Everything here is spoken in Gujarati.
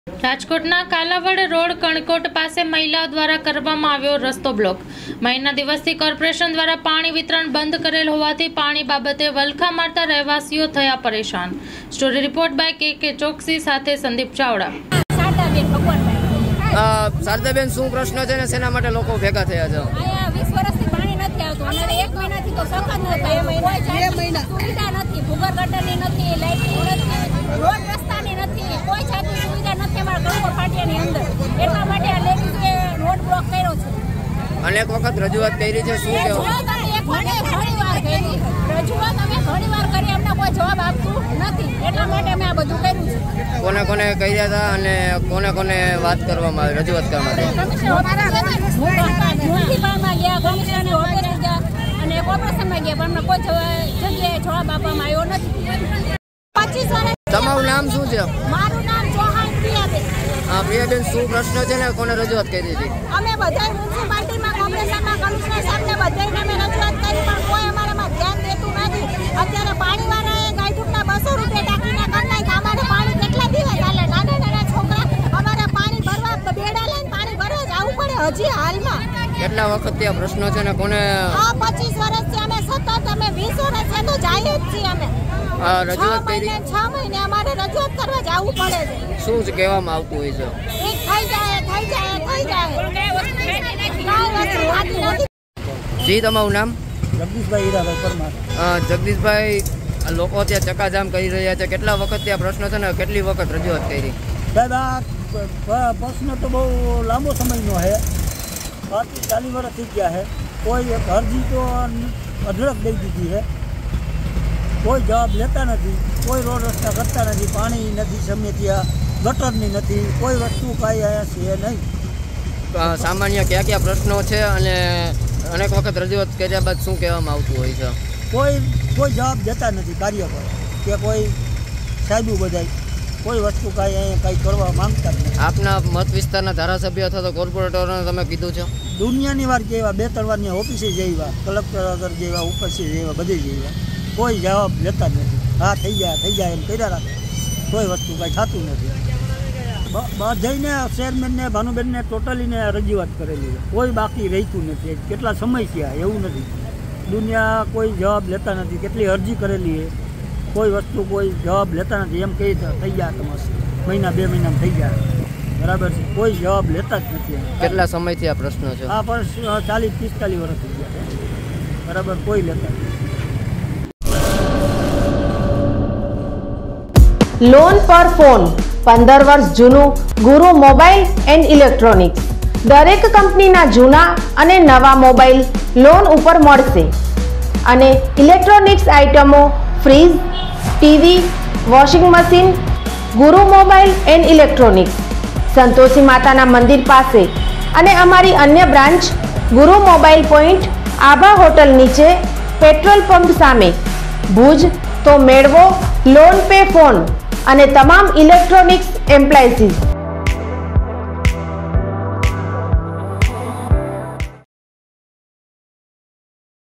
રાજકોટના કાલાવડ રોડ કણકોટ પાસે મહિલાઓ દ્વારા કરવામાં આવ્યો રસ્તો બ્લોક। મહિના દિવસથી કોર્પોરેશન દ્વારા પાણી વિતરણ બંધ કરેલ હોવાથી પાણી બાબતે વલખા મારતા રહેવાસીઓ થયા પરેશાન। સ્ટોરી રિપોર્ટ બાય કે ચોકસી સાથે સંદીપ ચાવડા। શારદાબેન, શું પ્રશ્ન છે ને શેના માટે લોકો ભેગા થયા છે? અહીંયા 20 વર્ષથી પાણી નથી આવતું અને 1 મહિનાથી તો સખત નથી। 2 મહિના સુવિધા નથી, ભૂગર્ભ ગટરની નથી, લાઇટિંગ નથી, રોડ રસ્તાની નથી, કોઈ જાતની સુવિધા નથી અમારા ગણકોટ પાટિયાની અંદર। એટલા માટે આ લેડીઝે રોડ બ્લોક કર્યો છે। અનેક વખત રજૂઆત કરી છે, શું કહેવું? રજૂઆત અમે ઘણીવાર કરી, અમને કોઈ જવાબ આપતું નથી। એટલા માટે અમે આ બધું કર્યું છે। કોને કોને કર્યા હતા અને કોને કોને વાત કરવામાં આવી, રજૂઆત કરવામાં આવી? મ્યુનિસિપલમાં ગયા, કમિશનરની ઓફિસે ગયા અને કોર્પોરેશનમાં ગયા, પણ અમને કોઈ જગ્યાએ જવાબ આપવામાં આવ્યો નથી। 25 વર્ષ। તમારું નામ શું છે? મારું નામ ચૌહાણ પ્રિયાબેન। પ્રિયાબેન, શું પ્રશ્ન છે ને કોને રજૂઆત કરી હતી? અમે બધા મ્યુનિસિપાલિટીમાં, કોર્પોરેશનમાં, કમિશનર સાહેબને બધાને અમે રજૂઆત કરી, પણ કોઈ અમારામાં ધ્યાન દેતું નથી। અત્યારે પાણીવાળાએ ગાયઠુકના 200 રૂપિયા ટાંકીના કરી નાખ્યા। અમારે પાણી કેટલા દિવસ હાલે? નાના નાના છોકરા અમારે પાણી ભરવા બેડા લઈને પાણી ભરવા જવું પડે હજી હાલમાં। કેટલા વખત ત્યાં પ્રશ્નો છે ને કોને? 25 વર્ષથી અમે સતત, અમે 20 વર્ષથી તો જાય જ છીએ અમે। રજૂઆત કરી? 6 મહિને અમારે રજૂઆત કરવા જવું પડે છે। શું જ કહેવામાં આવતું હોય છે? થઈ જાય। જી, તમારું નામ? જગદીશભાઈ હીરાભાઈ પરમાર। જગદીશભાઈ, લોકો ત્યાં ચક્કાજામ કરી રહ્યા છે, કેટલા વખત ત્યાં પ્રશ્ન છે ને કેટલી વખત રજૂઆત કરી? સાહેબ, આ પ્રશ્ન તો બહુ લાંબો સમયનો છે, 40 વર્ષ થઈ ગયા છે। કોઈ એક અરજી તો અઢળક દઈ દીધી છે, કોઈ જવાબ લેતા નથી, કોઈ રોડ રસ્તા કરતા નથી, પાણી નથી સમય ત્યાં, ગટરની નથી, કોઈ વસ્તુ કાંઈ અહીંયા છે નહીં। સામાન્ય કયા કયા પ્રશ્નો છે અને અનેક વખત રજૂઆત કર્યા બાદ શું કહેવામાં આવતું હોય છે? કોઈ જવાબ દેતા નથી કાર્યકર કે કોઈ સાહેબુ બધાય કોઈ વસ્તુ કાંઈ અહીંયા કાંઈ કરવા માંગતા નથી। આપના મત વિસ્તારના ધારાસભ્ય અથવા તો કોર્પોરેટરોને તમે કીધું છે? દુનિયાની વાર જેવા 2-3 વારની ઓફિસે જેવા, કલેક્ટર આગળ જેવા, ઉપરથી જેવા, બધે જેવા, કોઈ જવાબ લેતા નથી। હા, થઈ જાય એમ કર્યા રાખે, કોઈ વસ્તુ કાંઈ થતું નથી। બધાને ચેરમેનને, ભાનુબેનને ટોટલીને રજૂઆત કરેલી છે, કોઈ બાકી રહેતું નથી। કેટલા સમય થયા એવું નથી, દુનિયા કોઈ જવાબ લેતા નથી। કેટલી અરજી કરેલી છે, કોઈ વસ્તુ કોઈ જવાબ લેતા નથી। એમ કહી થઈ ગયા તમારે મહિના 2 મહિનામાં થઈ ગયા, બરાબર છે, કોઈ જવાબ લેતા જ નથી। કેટલા સમયથી આ પ્રશ્ન છે? હા, પણ 40-45 વર્ષ થઈ ગયા, બરાબર, કોઈ લેતા નથી। લોન પર ફોન 15 વર્ષ જૂનું ગુરુ મોબાઈલ એન્ડ ઇલેક્ટ્રોનિક્સ। દરેક કંપનીના જૂના અને નવા મોબાઈલ લોન ઉપર મળશે અને ઇલેક્ટ્રોનિક્સ આઇટમો fridge, TV, washing machine. Guru Mobile and Electronics Santoshi માતાના મંદિર પાસે અને અમારી અન્ય branch Guru Mobile Point Abha hotel નીચે, પેટ્રોલ પંપ સામે, ભુજ। તો મેળવો લોન પે ફોન અને તમામ ઇલેક્ટ્રોનિક્સ એપ્લાયન્સીસ।